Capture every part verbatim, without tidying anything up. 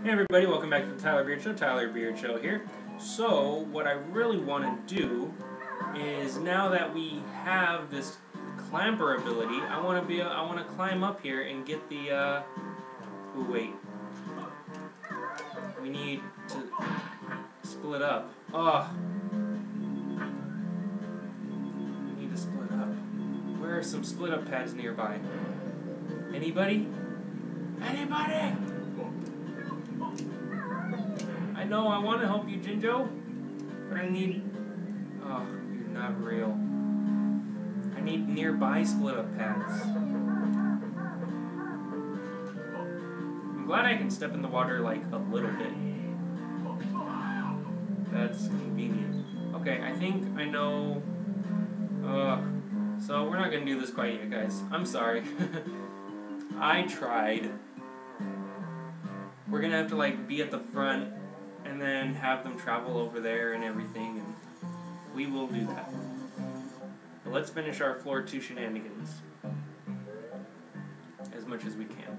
Hey everybody, welcome back to the Tyler Beard Show. Tyler Beard Show here. So, what I really want to do is, now that we have this clamper ability, I want to be, I want to climb up here and get the. Uh... Ooh, wait. We need to split up. Oh. We need to split up. Where are some split up pads nearby? Anybody? Anybody? I know I want to help you, Jinjo, but I need... Oh, you're not real. I need nearby split-up pads. I'm glad I can step in the water, like, a little bit. That's convenient. Okay, I think I know... Uh, so we're not going to do this quite yet, guys. I'm sorry. I tried. We're going to have to, like, be at the front and then have them travel over there and everything, and we will do that. But let's finish our floor two shenanigans as much as we can.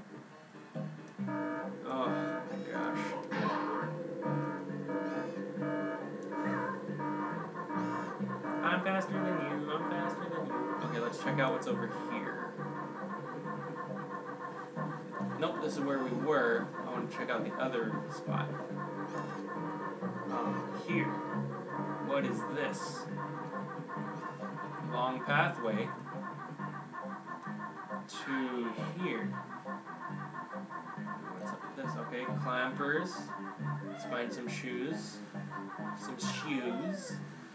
Oh my gosh. I'm faster than you, I'm faster than you. Okay, let's check out what's over here. Nope, this is where we were. I want to check out the other spot. Um, here. What is this? Long pathway to here. What's up with this? Okay, clampers. Let's find some shoes. Some shoes.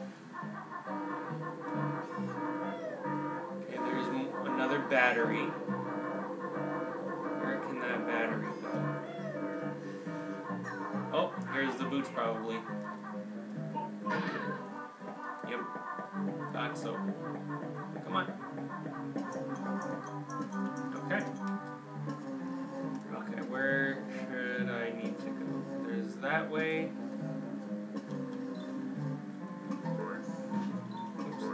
Okay, there's another battery. Where can that battery go? Oh, here's the boots probably. Yep. Thought so. Come on. Okay. Okay, where should I need to go? There's that way. Oops.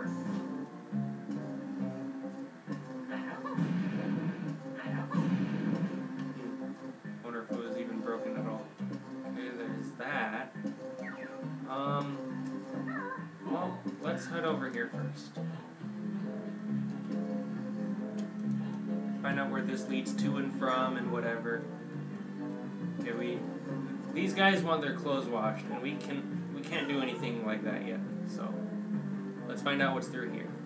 Wonder if it was even broken at all. Okay, there's that. Um, well, let's head over here first. Find out where this leads to and from and whatever. Okay, we... These guys want their clothes washed, and we can we can't do anything like that yet. So, let's find out what's through here.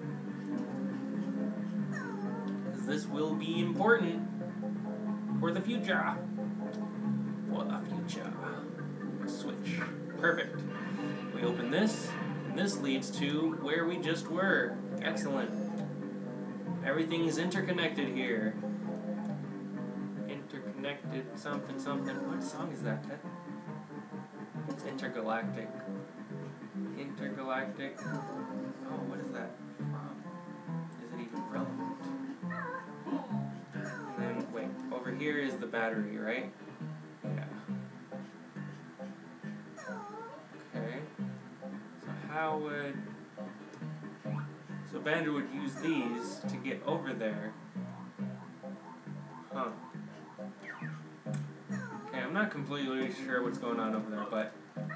Because this will be important for the future. For the future. Switch. Perfect. We open this, and this leads to where we just were. Excellent. Everything is interconnected here. Interconnected something something. What song is that, Ted? It's intergalactic. Intergalactic. Oh, what is that from? Is it even relevant? And then, wait, over here is the battery, right? Yeah. Okay. So how would... So Banjo would use these to get over there. Huh. Okay, I'm not completely sure what's going on over there, but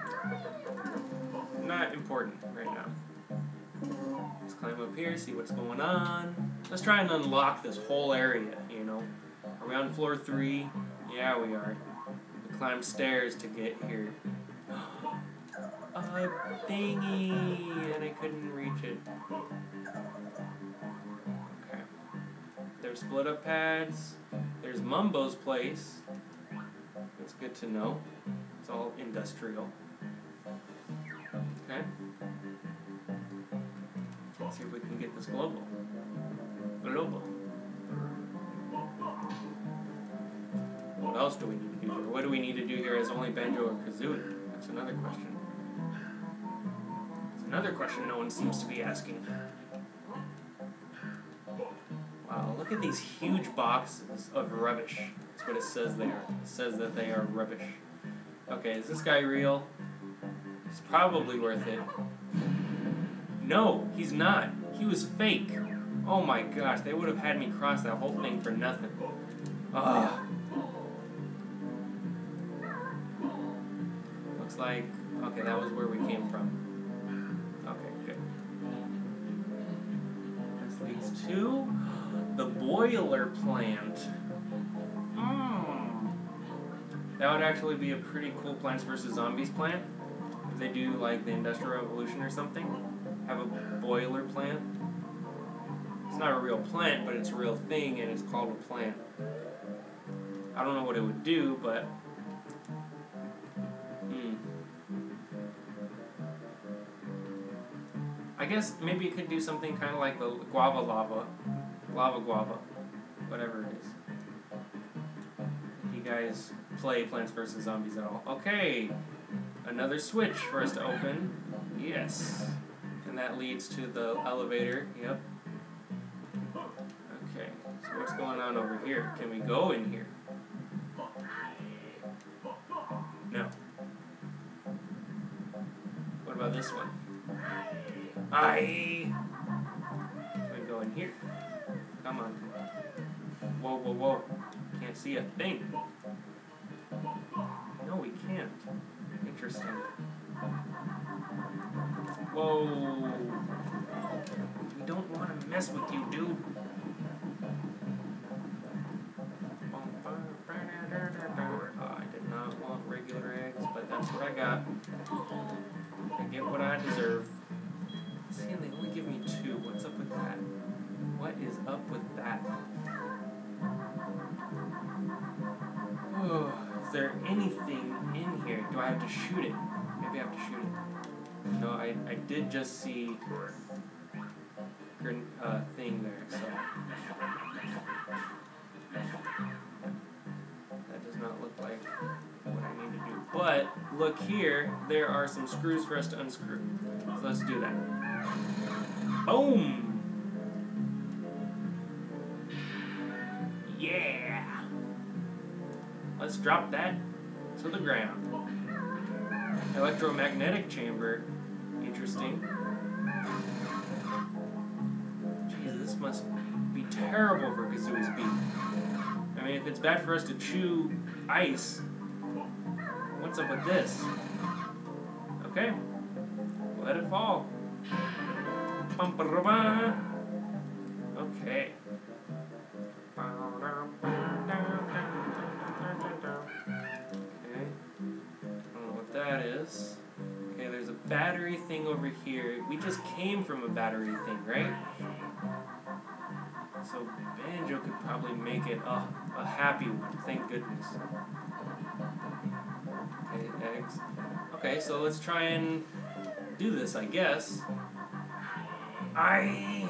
not important right now. Let's climb up here, see what's going on. Let's try and unlock this whole area, you know. Are we on floor three? Yeah, we are. We climbed stairs to get here. A thingy, and I couldn't reach it. Okay. There's split up pads. There's Mumbo's place. That's good to know. It's all industrial. Okay. Let's see if we can get this global. Global. What else do we need to do here? What do we need to do here as only Banjo or Kazooie? That's another question. Another question no one seems to be asking. Wow, look at these huge boxes of rubbish. That's what it says they are. It says that they are rubbish. Okay, is this guy real? He's probably worth it. No, he's not. He was fake. Oh my gosh, they would have had me cross that whole thing for nothing. Ugh. looks like... Okay, that was where we came from. Okay, good. This leads to the boiler plant. Mm. That would actually be a pretty cool Plants versus. Zombies plant. If they do like the Industrial Revolution or something. Have a boiler plant. It's not a real plant, but it's a real thing, and it's called a plant. I don't know what it would do, but... Hmm. I guess maybe it could do something kind of like the guava lava. Lava guava. Whatever it is. If you guys play Plants versus. Zombies at all. Okay. Another switch for us to open. Yes. And that leads to the elevator. Yep. Okay. So what's going on over here? Can we go in here? No. What about this one? Aye. Can we go in here? Come on. Whoa, whoa, whoa. Can't see a thing. No, we can't. Interesting. Whoa. We don't want to mess with you, dude. Oh, I did not want regular eggs, but that's what I got. I get what I deserve. See, they only give me two. What's up with that? What is up with that? Oh, is there anything in here? Do I have to shoot it? Maybe I have to shoot it. No, I, I did just see a uh, thing there, so... That does not look like what I need to do. But, look here, there are some screws for us to unscrew. So let's do that. Boom! Yeah! Let's drop that to the ground. Electromagnetic chamber. Interesting. Jeez, this must be terrible for Kazooie's beak. I mean, if it's bad for us to chew ice, what's up with this? Okay. Let it fall. Okay. That is. Okay, there's a battery thing over here. We just came from a battery thing, right? So Banjo could probably make it a, a happy one, thank goodness. Okay, eggs. Okay, so let's try and do this, I guess. I...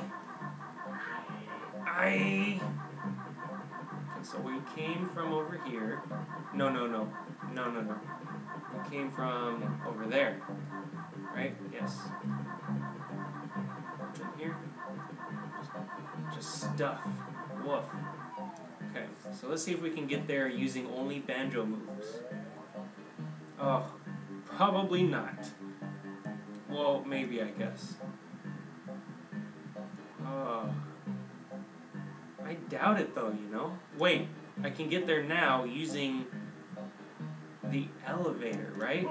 I... Okay, so we came from over here. No, no, no. No, no, no. We came from over there, right? Yes. What's in here? Just, just stuff. Woof. Okay, so let's see if we can get there using only Banjo moves. Oh, probably not. Well, maybe, I guess. Oh. I doubt it, though, you know? Wait, I can get there now using... the elevator, right?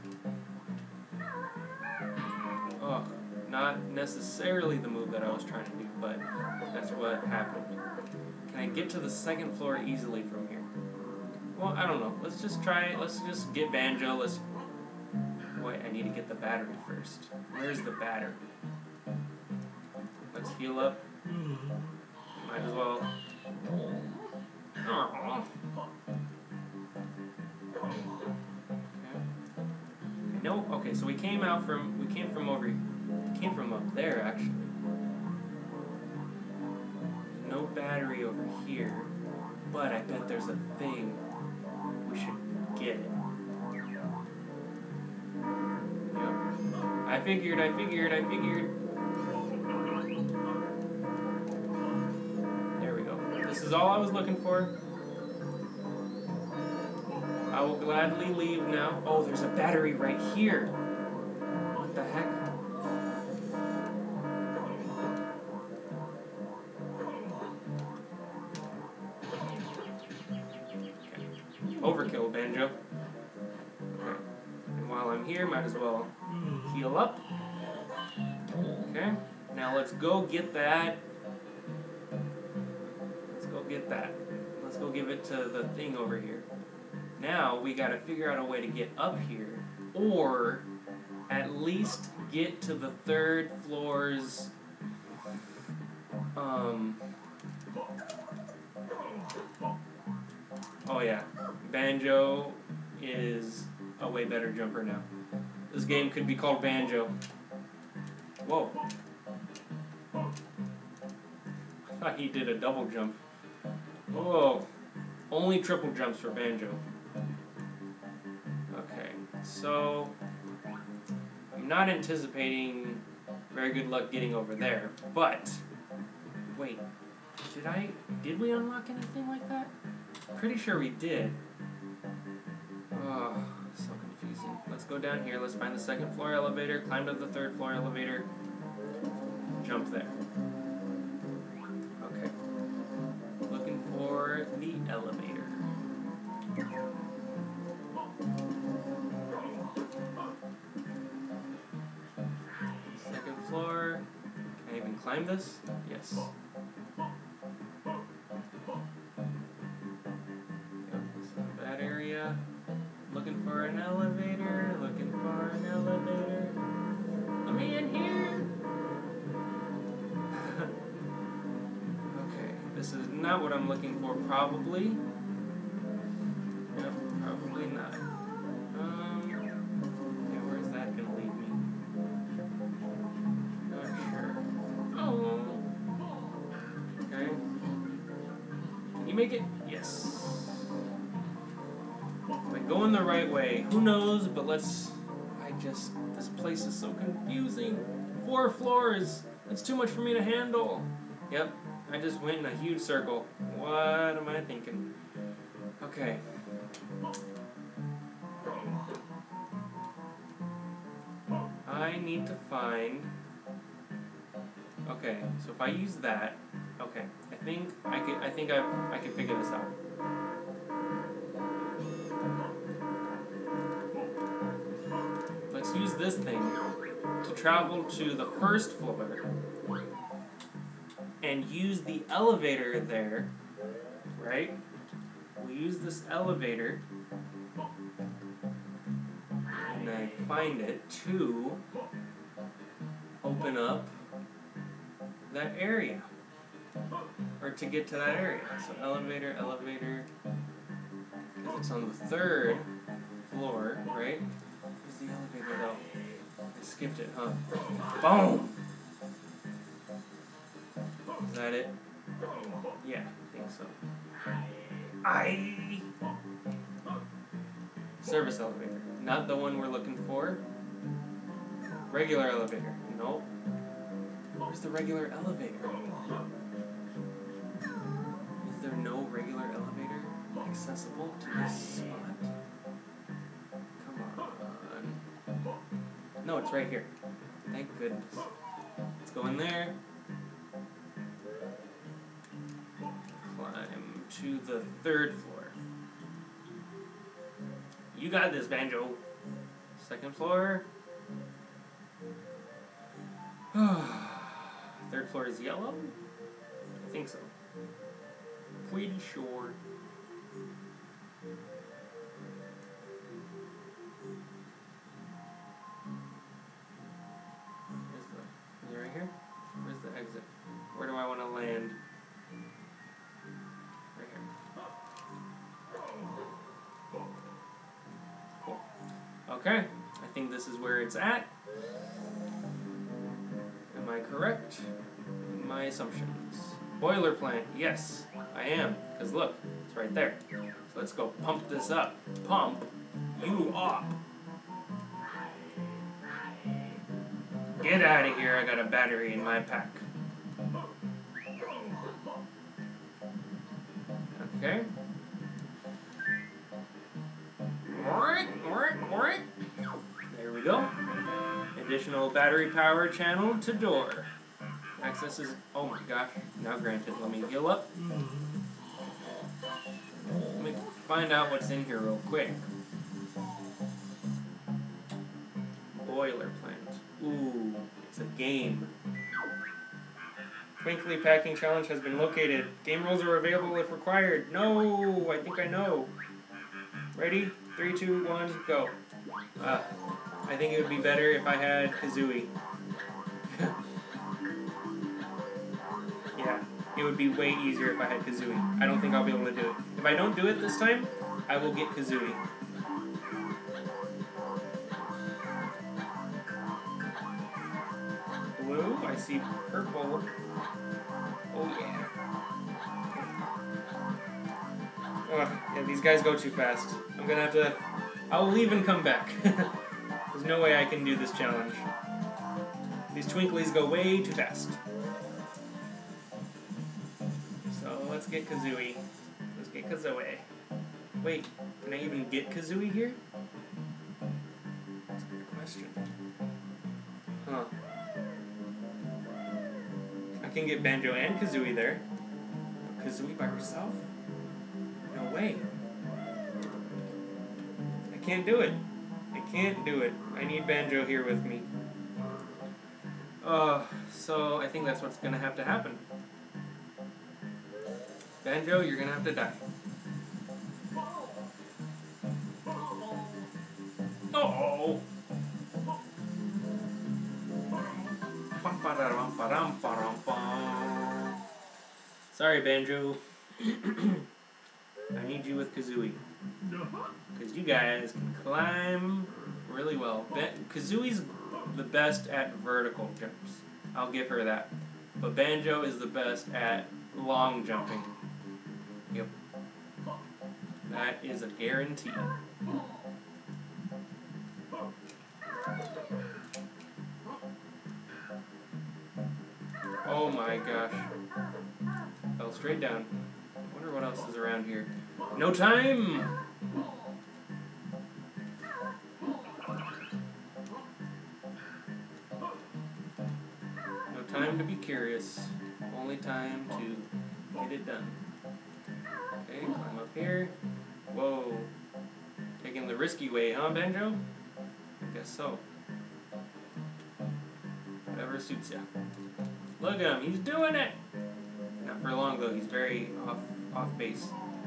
Oh, not necessarily the move that I was trying to do, but that's what happened. Can I get to the second floor easily from here? Well, I don't know. Let's just try it. Let's just get Banjo. Let's... Wait, I need to get the battery first. Where's the battery? Let's heal up. Might as well... Aww. No, okay, so we came out from, we came from over, we came from up there, actually. No battery over here, but I bet there's a thing. We should get it. Yep. I figured, I figured, I figured. There we go. This is all I was looking for. I will gladly leave now. Oh, there's a battery right here. What the heck? Okay. Overkill, Banjo. Okay. And while here, might as well heal up. Okay, now let's go get that. Let's go get that. Let's go give it to the thing over here. Now we gotta figure out a way to get up here, or at least get to the third floor's um oh yeah, Banjo is a way better jumper now. This game could be called Banjo. Whoa. I thought he did a double jump. Whoa. Only triple jumps for Banjo. Okay, so I'm not anticipating very good luck getting over there, but wait, did I, did we unlock anything like that? Pretty sure we did. Oh, so confusing. Let's go down here, let's find the second floor elevator, climb to the third floor elevator, jump there. Okay. Looking for the elevator. Second floor. Can I even climb this? Yes. That area. Looking for an elevator. Looking for an elevator. Let me in here. Okay, this is not what I'm looking for, probably. Yep, probably not. Um, okay, where's that gonna lead me? Not sure. Oh. Okay. Can you make it? Yes. Am I going the right way? Who knows, but let's... I just... This place is so confusing. Four floors. That's too much for me to handle. Yep. I just went in a huge circle. What am I thinking? Okay. I need to find... Okay, so if I use that... Okay, I think I could, I think I I could figure this out. Let's use this thing to travel to the first floor and use the elevator there, right? We use this elevator and then find it to open up that area, or to get to that area. So elevator, elevator, because it's on the third floor, right? Where's the elevator though? I skipped it, huh? Boom! Is that it? Yeah, I think so. I Service elevator. Not the one we're looking for. Regular elevator. Nope. Where's the regular elevator? Is there no regular elevator accessible to this spot? Come on. No, it's right here. Thank goodness. Let's go in there. Climb to the third floor. You got this, Banjo. Second floor. Third floor is yellow? I think so. Pretty sure. Where's the... Is it right here? Where's the exit? Where do I want to land? Right here. Cool. Okay. I think this is where it's at. Am I correct in my assumptions? Boiler plant, yes, I am. Because look, it's right there. So let's go pump this up. Pump you up. Get out of here, I got a battery in my pack. Okay. There we go. Additional battery power channel to door. Access is... Oh my gosh. Now granted. Let me heal up. Let me find out what's in here real quick. boiler plant. Ooh, it's a game. Twinkly Packing Challenge has been located. Game rules are available if required. No, I think I know. Ready? Three, two, one, go. Uh, I think it would be better if I had Kazooie. Yeah, it would be way easier if I had Kazooie. I don't think I'll be able to do it. If I don't do it this time, I will get Kazooie. Blue, I see purple. Oh yeah. Oh, yeah, these guys go too fast. I'm gonna have to... I'll leave and come back. There's no way I can do this challenge. These twinklies go way too fast. So let's get Kazooie. Let's get Kazooie. Wait, can I even get Kazooie here? That's a good question. Huh. I can get Banjo and Kazooie there. But Kazooie by herself? No way. I can't do it. I can't do it. I need Banjo here with me. Uh, so I think that's what's gonna have to happen. Banjo, you're gonna have to die. Oh! Sorry, Banjo. I need you with Kazooie. Because you guys can climb really well. Ba- Kazooie's the best at vertical jumps. I'll give her that. But Banjo is the best at long jumping. Yep. That is a guarantee. Oh my gosh. Fell straight down. I wonder what else is around here. No time! No time to be curious. Only time to get it done. Okay, climb up here. Whoa. Taking the risky way, huh, Banjo? I guess so. Whatever suits ya. Look at him, he's doing it! Not for long though, he's very off off base.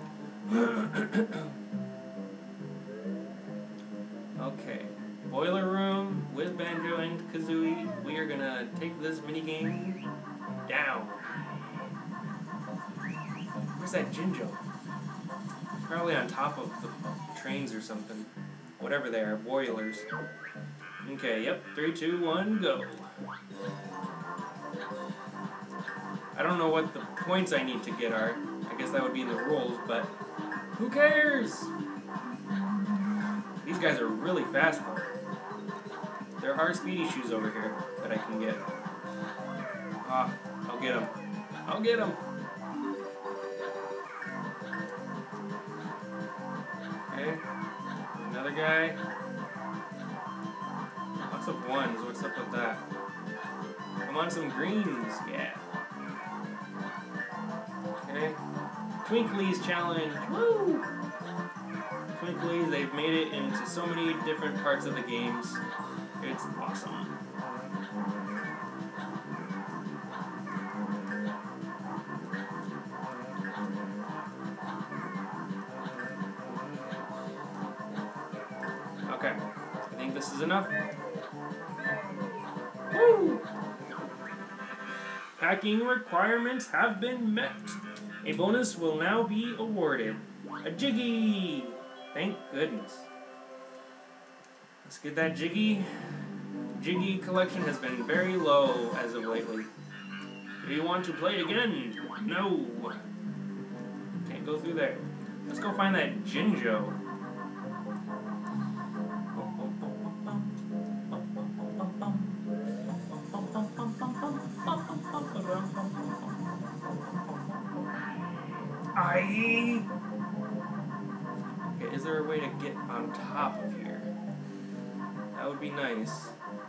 Okay. Boiler room with Banjo and Kazooie. We are gonna take this minigame down. Where's that Jinjo? Probably on top of the trains or something. Whatever they are, boilers. Okay, yep. Three, two, one, go. I don't know what the points I need to get are. I guess that would be in the rules, but who cares? These guys are really fast though. There are speedy shoes over here that I can get. Ah, I'll get them. I'll get them. Okay, another guy. Lots of ones. What's up with that? Come on, some greens. Yeah. Okay. Twinklies challenge. Woo! Twinklies, they've made it into so many different parts of the games. It's awesome. Okay. I think this is enough. Woo! Packing requirements have been met. A bonus will now be awarded. A Jiggy! Thank goodness. Let's get that Jiggy. Jiggy collection has been very low as of lately. Do you want to play again? No. Can't go through there. Let's go find that Jinjo. Aye. Okay, is there a way to get on top of here? That would be nice.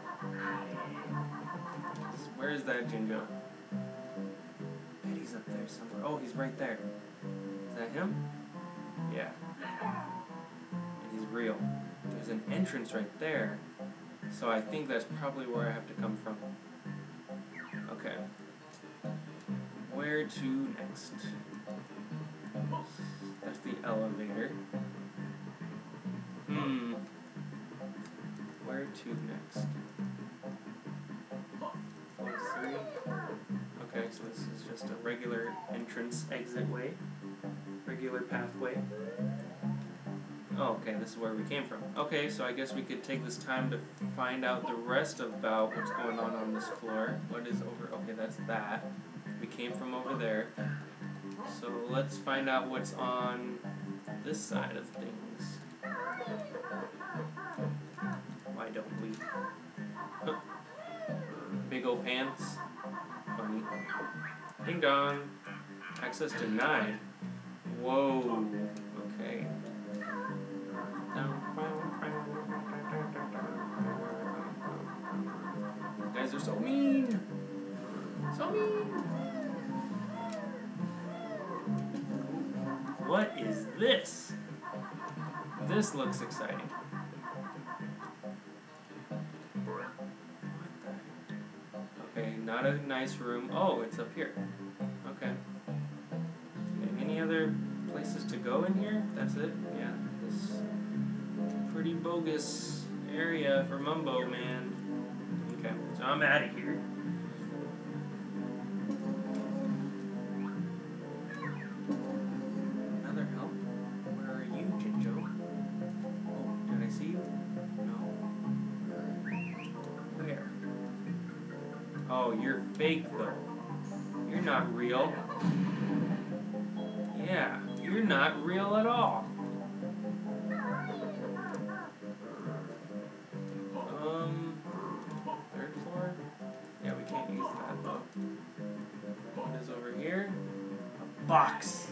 Where is that Jinjo? I bet he's up there somewhere. Oh, he's right there. Is that him? Yeah. And he's real. There's an entrance right there. So I think that's probably where I have to come from. Okay. Where to next? That's the elevator. Hmm. Where to next? Floor three. Okay, so this is just a regular entrance exit way. Regular pathway. Oh, okay, this is where we came from. Okay, so I guess we could take this time to find out the rest about what's going on on this floor. What is over? Okay, that's that. We came from over there. So let's find out what's on this side of things. Why don't we? Huh. Big ol' pants. Funny. Ding dong. Access denied. Whoa. Okay. You guys are so mean. So mean. What is this? This looks exciting. Okay, not a nice room. Oh, it's up here. Okay. Okay, any other places to go in here? That's it? Yeah, this pretty bogus area for Mumbo, man. Okay, so I'm out of here. Another help? Where are you, Jinjo? Oh, did I see you? No. Where? Oh, you're fake, though. You're not real. Yeah, you're not real at all. Um, third floor? Yeah, we can't use that, though. What is over here? A box.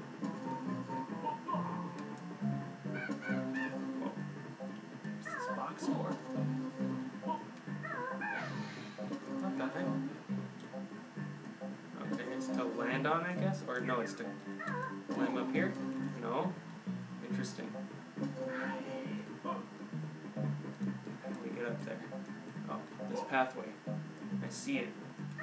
What's this box for? What the heck? Okay, it's to land on, I guess? Or no, it's to climb up here? No? Interesting. How do we get up there? Oh, this pathway. I see it.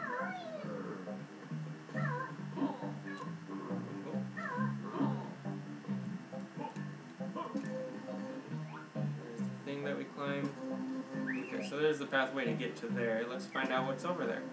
There's the thing that we climb. Okay, so there's the pathway to get to there. Let's find out what's over there.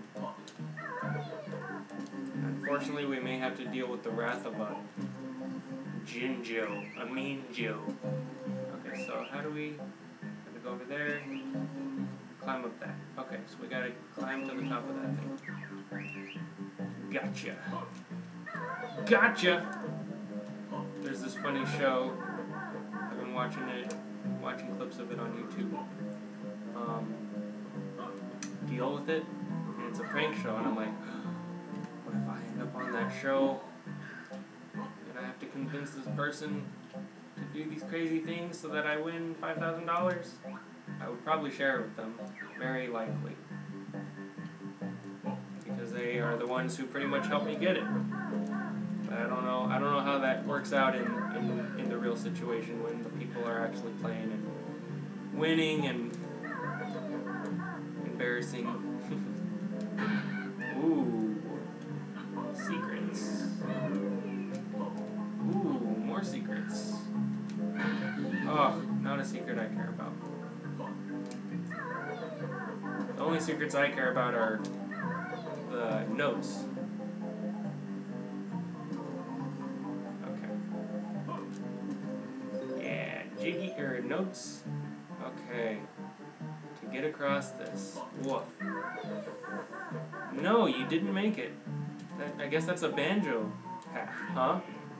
Unfortunately, we may have to deal with the wrath of a Jinjo, a mean Joe. Okay, so how do we... Gotta go over there, climb up that. Okay, so we gotta climb to the top of that thing. Gotcha. Gotcha! There's this funny show. I've been watching it, watching clips of it on YouTube. Um, Deal With It, and it's a prank show, and I'm like, what if I end up on that show and I have to convince this person to do these crazy things so that I win five thousand dollars? I would probably share it with them, very likely, because they are the ones who pretty much helped me get it. But I don't know. I don't know how that works out in, in in the real situation when the people are actually playing and winning and embarrassing. Ooh, secrets. Ooh, more secrets. Oh, not a secret I care about. The only secrets I care about are the notes. Okay. Yeah, jiggy or notes. Okay. To get across this. Woof. No, you didn't make it. That, I guess that's a banjo path, huh?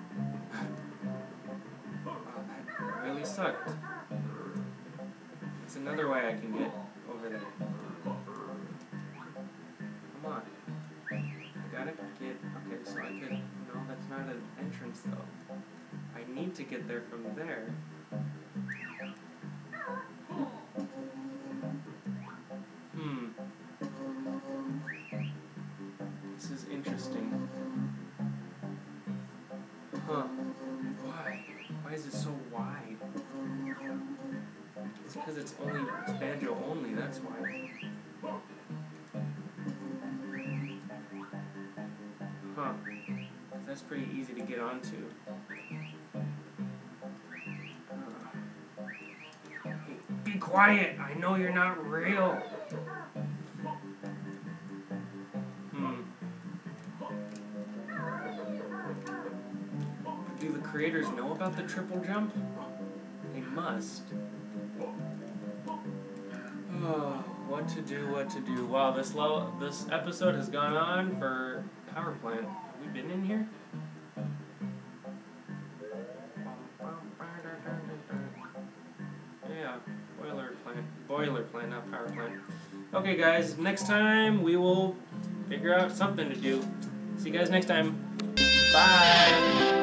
Wow, that really sucked. There's another way I can get over there. Come on. I gotta get... Okay, so I could... No, that's not an entrance, though. I need to get there from there. Hmm. This is interesting. Huh. Why? Why is it so wide? It's Because it's only it's banjo only, that's why. Huh. That's pretty easy to get onto. Hey, be quiet! I know you're not real! Hmm. Do the creators know about the triple jump? They must. Oh, what to do, what to do. Wow, this level, this episode has gone on for power plant. Have we been in here? Yeah, boiler plant. Boiler plant, not power plant. Okay, guys, next time we will figure out something to do. See you guys next time. Bye!